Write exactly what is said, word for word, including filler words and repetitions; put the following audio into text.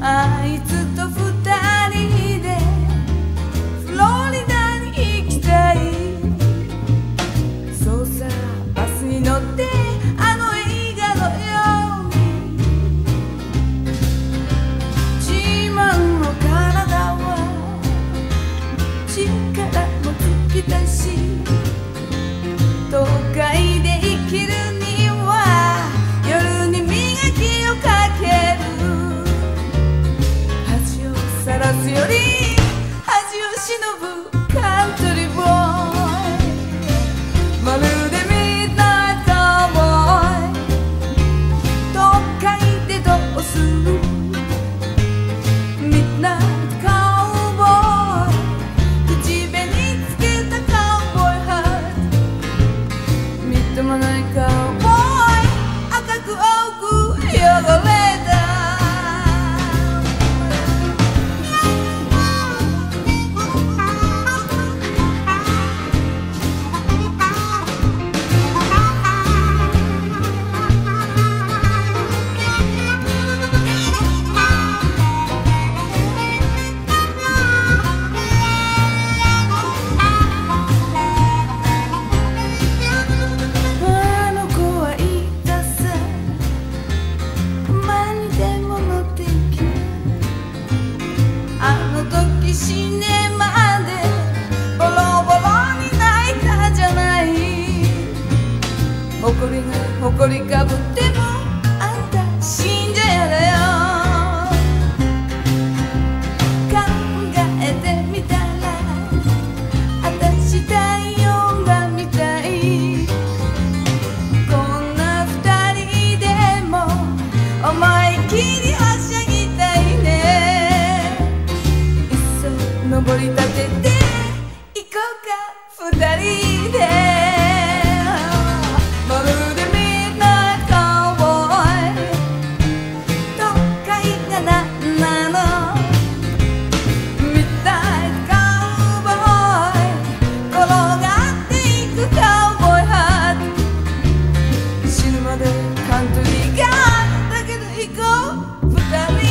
あいつと二人でフロリダに行きたい。そうさ、バスに乗ってあの映画のように自慢の体は力も尽きたし、都会で生きるには夜に磨きをかける。恥をさらすより恥を忍ぶカントリーボーイ、まるでミッドナイトボーイ。都会でどうするミッドナイトカウボーイ、口紅つけたカウボーイハット、みっともないカウボーイ、赤く青く汚れた。あの子は言ったさ、馬にでも乗っていけ。あの時シネマでボロボロに泣いたじゃない。誇りが誇りかぶってもあんた死んじゃやだよ。考えてみたらあたし太陽が見たい。こんな二人でも思い切りはしゃぎたいね。いっそ登り立てて行こうか二人で。まるでミッドナイトカウボーイ、都会がなんなの。ミッドナイトカウボーイ、転がっていくカウボーイハット、死ぬまでカントリーガーだけど行こう二人